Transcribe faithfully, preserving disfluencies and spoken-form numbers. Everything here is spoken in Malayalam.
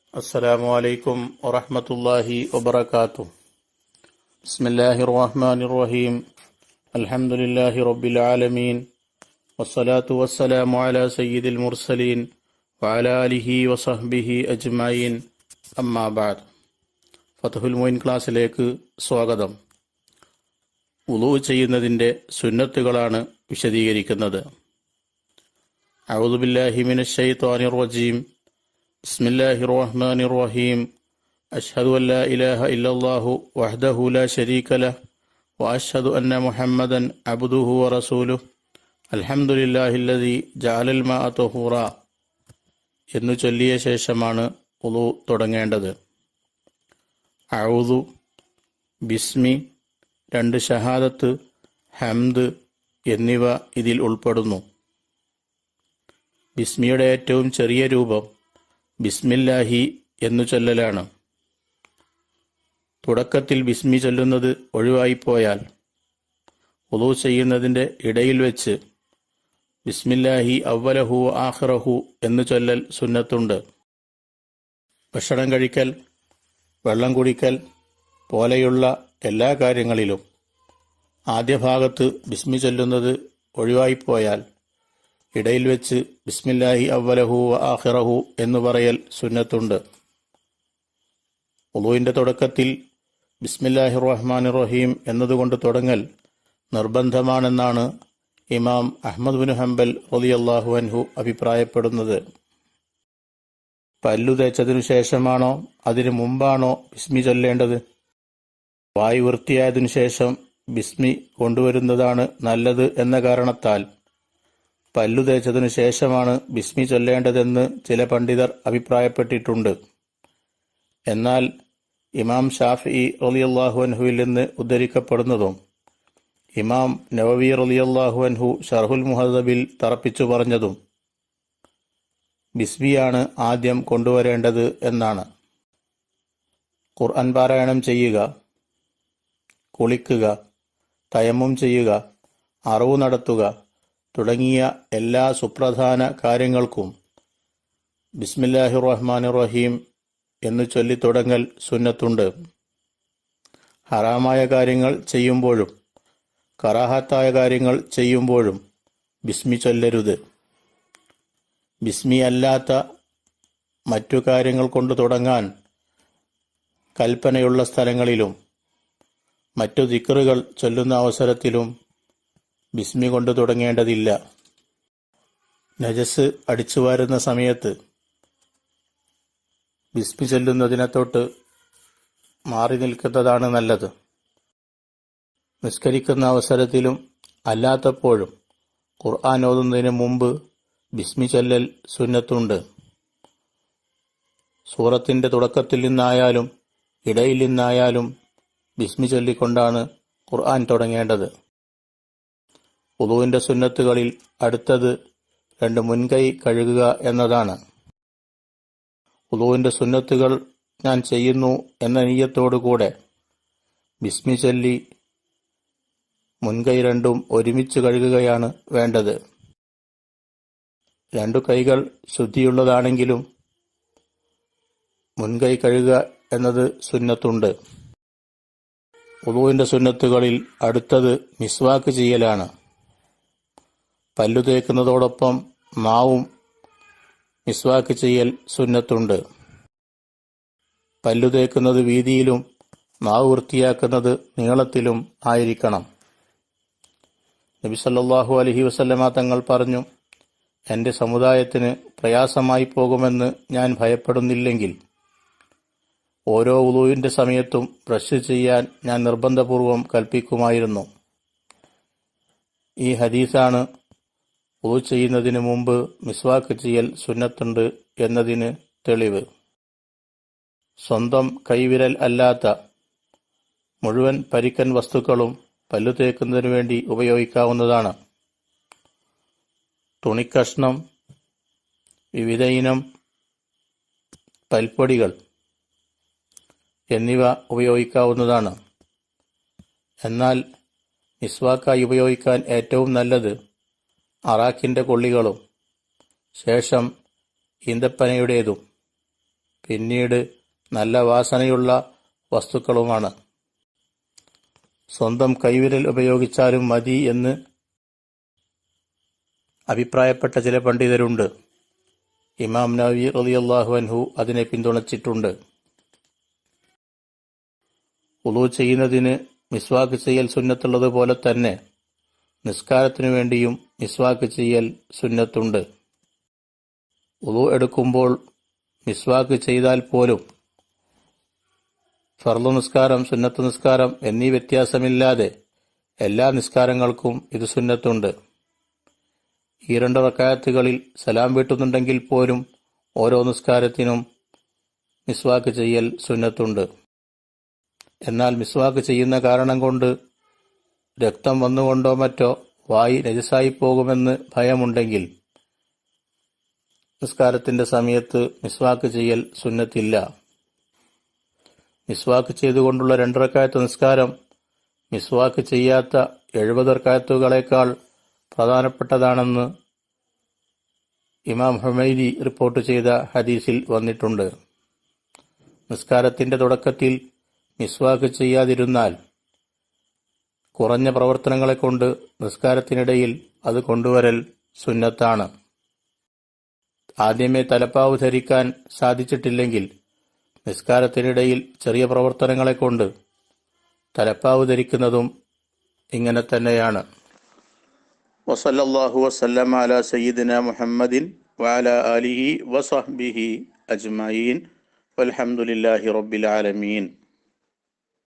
السلام عليكم ورحمة الله وبركاته. بسم الله الرحمن الرحيم. الحمد لله رب العالمين والصلاة والسلام على سيد المرسلين وعلى آله وصحبه أجمعين. أما بعد. ഫത്ഹുൽ മുഈൻ ക്ലാസ്സിലേക്ക് സ്വാഗതം. വുളൂ ചെയ്യുന്നതിൻ്റെ സുന്നത്തുകളാണ് വിശദീകരിക്കുന്നത്. അഊദു ബില്ലാഹി മിനശ് ശൈത്വാനിർ റജീം. ബിസ്മില്ലാഹിർ റഹ്മാനിർ റഹീം. അശ്ഹദു അൻ ലാ ഇലാഹ ഇല്ലല്ലാഹു വഹ്ദഹു ലാ ശരീക ലഹ് വഅശ്ഹദു അന്ന മുഹമ്മദൻ അബ്ദുഹു വറസൂലുഹു. അൽഹംദുലില്ലാഹില്ലദീ ജഅലൽ മാഅ തഹൂറ എന്നു ചൊല്ലിയ ശേഷമാണ് വുളൂ തുടങ്ങേണ്ടത്. അഊദു, ബിസ്മി, രണ്ട് ഷഹാദത്ത്, ഹംദ് എന്നിവ ഇതിൽ ഉൾപ്പെടുന്നു. ബിസ്മിയുടെ ഏറ്റവും ചെറിയ രൂപം ബിസ്മില്ലാഹി എന്നു ചൊല്ലലാണ്. തുടക്കത്തിൽ ബിസ്മി ചൊല്ലുന്നത് ഒഴിവായിപ്പോയാൽ വുളൂ ചെയ്യുന്നതിൻ്റെ ഇടയിൽ വെച്ച് ബിസ്മില്ലാഹി അവ്വലഹു ആഖിറഹു എന്ന് ചൊല്ലൽ സുന്നത്തുണ്ട്. ഭക്ഷണം കഴിക്കൽ, വെള്ളം കുടിക്കൽ പോലെയുള്ള എല്ലാ കാര്യങ്ങളിലും ആദ്യ ഭാഗത്ത് ബിസ്മി ചൊല്ലുന്നത് ഒഴിവായിപ്പോയാൽ ഇടയിൽ വെച്ച് ബിസ്മില്ലാഹി അവ്വലഹു ആഖിറഹു എന്ന് പറയൽ സുന്നത്തുണ്ട്. വുളൂഇന്റെ തുടക്കത്തിൽ ബിസ്മില്ലാഹിർ റഹ്മാനിർ റഹീം എന്നതുകൊണ്ട് തുടങ്ങൽ നിർബന്ധമാണെന്നാണ് ഇമാം അഹ്മദ് ബിൻ ഹംബൽ റളിയല്ലാഹു അൻഹു അഭിപ്രായപ്പെടുന്നത്. പല്ലു തേച്ചതിനു ശേഷമാണോ അതിനു മുമ്പാണോ ബിസ്മി ചൊല്ലേണ്ടത്? വായു വൃത്തിയായതിനു ശേഷം ബിസ്മി കൊണ്ടുവരുന്നതാണ് നല്ലത് എന്ന കാരണത്താൽ പല്ലു തേച്ചതിനു ശേഷമാണ് ബിസ്മി ചൊല്ലേണ്ടതെന്ന് ചില പണ്ഡിതർ അഭിപ്രായപ്പെട്ടിട്ടുണ്ട്. എന്നാൽ ഇമാം ഷാഫിഈ റളിയല്ലാഹു അൻഹുവിൽ നിന്ന് ഉദ്ധരിക്കപ്പെടുന്നതും ഇമാം നവവി റളിയല്ലാഹു അൻഹു ശർഹുൽ മുഹദ്ദബിൽ തറപ്പിച്ചു പറഞ്ഞതും ബിസ്മിയാണ് ആദ്യം കൊണ്ടുവരേണ്ടത് എന്നാണ്. ഖുർആൻ പാരായണം ചെയ്യുക, കുളിക്കുക, തയമ്മും ചെയ്യുക, അറവു നടത്തുക തുടങ്ങിയ എല്ലാ സുപ്രധാന കാര്യങ്ങൾക്കും ബിസ്മില്ലാഹിർ റഹ്മാനിർ റഹീം എന്ന് ചൊല്ലിത്തുടങ്ങൽ സുന്നത്തുണ്ട്. ഹറാമായ കാര്യങ്ങൾ ചെയ്യുമ്പോഴും കറാഹത്തായ കാര്യങ്ങൾ ചെയ്യുമ്പോഴും ബിസ്മി ചൊല്ലരുത്. ബിസ്മി അല്ലാത്ത മറ്റു കാര്യങ്ങൾ കൊണ്ട് തുടങ്ങാൻ കൽപ്പനയുള്ള സ്ഥലങ്ങളിലും മറ്റു ദിക്റുകൾ ചൊല്ലുന്ന അവസരത്തിലും ബിസ്മി കൊണ്ട് തുടങ്ങേണ്ടതില്ല. നജസ് അടിച്ചു വാരുന്ന സമയത്ത് ബിസ്മി ചൊല്ലുന്നതിനെ തൊട്ട് മാറി നിൽക്കുന്നതാണ് നല്ലത്. നിസ്കരിക്കുന്ന അവസരത്തിലും അല്ലാത്തപ്പോഴും ഖുർആൻ ഓതുന്നതിന് മുമ്പ് ബിസ്മി ചൊല്ലൽ സുന്നത്തുണ്ട്. സൂറത്തിന്റെ തുടക്കത്തിൽ നിന്നായാലും ഇടയിൽ നിന്നായാലും ബിസ്മി ചൊല്ലിക്കൊണ്ടാണ് ഖുർആൻ തുടങ്ങേണ്ടത്. വുളൂഇന്റെ സുന്നത്തുകളിൽ അടുത്തത് രണ്ട് മുൻകൈ കഴുകുക എന്നതാണ്. വുളൂഇന്റെ സുന്നത്തുകൾ ഞാൻ ചെയ്യുന്നു എന്ന നിയ്യത്തോടുകൂടെ ബിസ്മി ചൊല്ലി മുൻകൈ രണ്ടും ഒരുമിച്ച് കഴുകുകയാണ് വേണ്ടത്. രണ്ടു കൈകൾ ശുദ്ധിയുള്ളതാണെങ്കിലും മുൻകൈ കഴുകുക എന്നത് സുന്നത്തുണ്ട്. വുളൂഇന്റെ സുന്നത്തുകളിൽ അടുത്തത് മിസ്വാക്ക് ചെയ്യലാണ്. പല്ലു തേക്കുന്നതോടൊപ്പം നാവും മിസ്വാക്ക് ചെയ്യൽ സുന്നത്തുണ്ട്. പല്ലു തേക്കുന്നത് വീതിയിലും നാവ് വൃത്തിയാക്കുന്നത് നീളത്തിലും ആയിരിക്കണം. നബി സല്ലല്ലാഹു അലൈഹി വസല്ലമ തങ്ങൾ പറഞ്ഞു, എന്റെ സമുദായത്തിന് പ്രയാസമായി പോകുമെന്ന് ഞാൻ ഭയപ്പെടുന്നില്ലെങ്കിൽ ഓരോ വുളൂഇന്റെ സമയത്തും ബ്രഷ് ചെയ്യാൻ ഞാൻ നിർബന്ധപൂർവം കൽപ്പിക്കുമായിരുന്നു. ഈ ഹദീസാണ് വുളൂ ചെയ്യുന്നതിന് മുമ്പ് മിസ്വാക്ക് ചെയ്യൽ സുന്നത്തുണ്ട് എന്നതിന് തെളിവ്. സ്വന്തം കൈവിരൽ അല്ലാത്ത മുഴുവൻ പരിക്കൻ വസ്തുക്കളും പല്ലു തേക്കുന്നതിനു വേണ്ടി ഉപയോഗിക്കാവുന്നതാണ്. തുണിക്കഷ്ണം, വിവിധ ഇനം പൽപ്പൊടികൾ എന്നിവ ഉപയോഗിക്കാവുന്നതാണ്. എന്നാൽ മിസ്വാക്കായി ഉപയോഗിക്കാൻ ഏറ്റവും നല്ലത് അറാക്കിന്റെ കൊള്ളികളും ശേഷം ഈന്തപ്പനയുടേതും പിന്നീട് നല്ല വാസനയുള്ള വസ്തുക്കളുമാണ്. സ്വന്തം കൈവിരൽ ഉപയോഗിച്ചാലും മതി എന്ന് അഭിപ്രായപ്പെട്ട ചില പണ്ഡിതരുണ്ട്. ഇമാം നവവി റളിയല്ലാഹു അൻഹു അതിനെ പിന്തുണച്ചിട്ടുണ്ട്. വുളൂ ചെയ്യുന്നതിന് മിസ്വാക്ക് ചെയ്യൽ സുന്നത്തുള്ളതുപോലെ തന്നെ നിസ്കാരത്തിനു വേണ്ടിയും മിസ്വാക്ക് ചെയ്യൽ സുന്നത്തുണ്ട്. വുളൂ എടുക്കുമ്പോൾ മിസ്വാക്ക് ചെയ്താൽ പോലും ഫർള് നിസ്കാരം, സുന്നത്ത് നിസ്കാരം എന്നീ വ്യത്യാസമില്ലാതെ എല്ലാ നിസ്കാരങ്ങൾക്കും ഇത് സുന്നത്തുണ്ട്. ഈ രണ്ട് റക്അത്തുകളിൽ സലാം വീട്ടുന്നുണ്ടെങ്കിൽ പോലും ഓരോ നിസ്കാരത്തിനും മിസ്വാക്ക് ചെയ്യൽ സുന്നത്തുണ്ട്. എന്നാൽ മിസ്വാക്ക് ചെയ്യുന്ന കാരണം കൊണ്ട് രക്തം വന്നുകൊണ്ടോ മറ്റോ വായി നജസായി പോകുമെന്ന് ഭയമുണ്ടെങ്കിൽ നിസ്കാരത്തിന്റെ സമയത്ത് മിസ്വാക്ക് ചെയ്യൽ സുന്നത്തില്ല. മിസ്വാക്ക് ചെയ്തുകൊണ്ടുള്ള രണ്ട് റക്അത്ത് നിസ്കാരം മിസ്വാക്ക് ചെയ്യാത്ത എഴുപത് റക്അത്തുകളേക്കാൾ പ്രധാനപ്പെട്ടതാണെന്ന് ഇമാം ഹുമൈദി റിപ്പോർട്ട് ചെയ്ത ഹദീസിൽ വന്നിട്ടുണ്ട്. നിസ്കാരത്തിന്റെ തുടക്കത്തിൽ മിസ്വാക്ക് ചെയ്യാതിരുന്നാൽ കുറഞ്ഞ പ്രവർത്തനങ്ങളെ കൊണ്ട് നിസ്കാരത്തിനിടയിൽ അത് കൊണ്ടുവരൽ സുന്നത്താണ്. ആദ്യമേ തലപ്പാവ് ധരിക്കാൻ സാധിച്ചിട്ടില്ലെങ്കിൽ നിസ്കാരത്തിനിടയിൽ ചെറിയ പ്രവർത്തനങ്ങളെ കൊണ്ട് തലപ്പാവ് ധരിക്കുന്നതും ഇങ്ങനെ തന്നെയാണ്. വസല്ലല്ലാഹു വസല്ലമ അലാ സയ്യിദിന മുഹമ്മദിൻ വഅലാ ആലിഹി വസഹ്ബിഹി അജ്മഈൻ വൽഹംദുലില്ലാഹി റബ്ബിൽ ആലമീൻ.